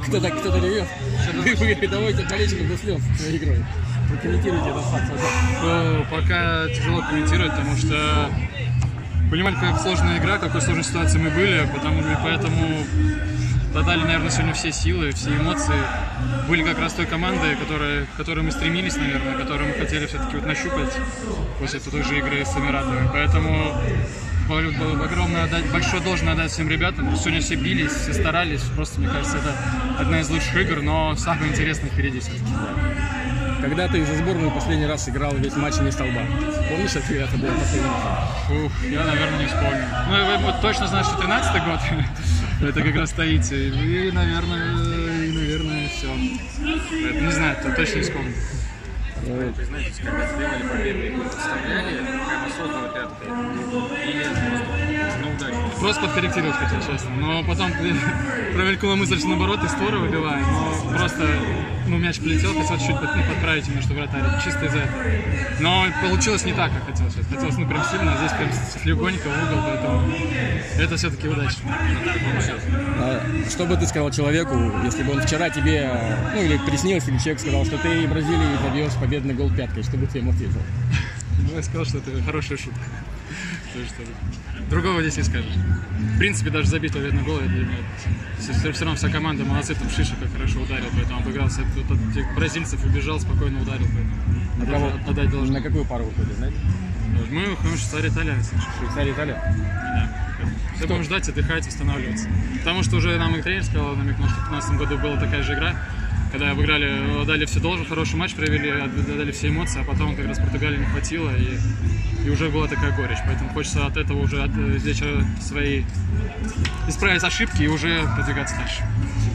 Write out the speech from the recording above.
Кто-то ревет. Вы давайте болельщикам до слез своей игрой. Прокомментируйте этот факт. Пока тяжело комментировать, потому что понимали, как сложная игра, в какой сложной ситуации мы были, поэтому додали, наверное, сегодня все силы, все эмоции. Были как раз той командой, к которой мы стремились, наверное, которую мы хотели все-таки вот нащупать после той же игры с Эмиратами. Поэтому большое должное отдать всем ребятам. Сегодня все бились, все старались. Просто, мне кажется, это одна из лучших игр, но самое интересное впереди все-таки. Когда ты за сборную последний раз играл весь матч не столба? Помнишь, это было последний раз? Я, наверное, не вспомню. Ну, я точно знаю, что 13-й год. Это как раз стоите. И, наверное, все. Не знаю, точно не вспомню. Вы знаете, когда сделали победы, вы представляли, прям осознанно пяткой? Или на удачу? Просто подкорректировать хотел, честно. Но потом промелькнула мысль, что наоборот и створа выбиваем. Но просто мяч полетел, хотел чуть-чуть подправить именно, что вратарь. Чисто из-за этого. Но получилось не так, как хотелось. Хотелось прям сильно, а здесь прям легонько в угол, поэтому это все-таки удачно. Что бы ты сказал человеку, если бы он вчера тебе, или приснился, или человек сказал, что ты в Бразилии забьешь победный гол пяткой, что бы ты ему ответил? Я сказал, что это хорошая шутка. Другого здесь не скажешь. В принципе, даже забить победный гол, это для меня... Все равно вся команда молодцы, там Шиша как хорошо ударил, поэтому обыгрался от тех бразильцев, убежал, спокойно ударил, поэтому отдать должен. На какую пару выходит, знаете? Мы выходим Швейцария-Италия. Швейцария-Италия? Да. Все будем ждать, отдыхать, восстанавливаться. Потому что уже нам и тренер сказал, намекнул, что в 2015 году была такая же игра, когда обыграли, отдали все должное, хороший матч провели, отдали все эмоции, а потом как раз Португалии не хватило, и уже была такая горечь. Поэтому хочется от этого уже извлечь свои, исправить ошибки и уже продвигаться дальше.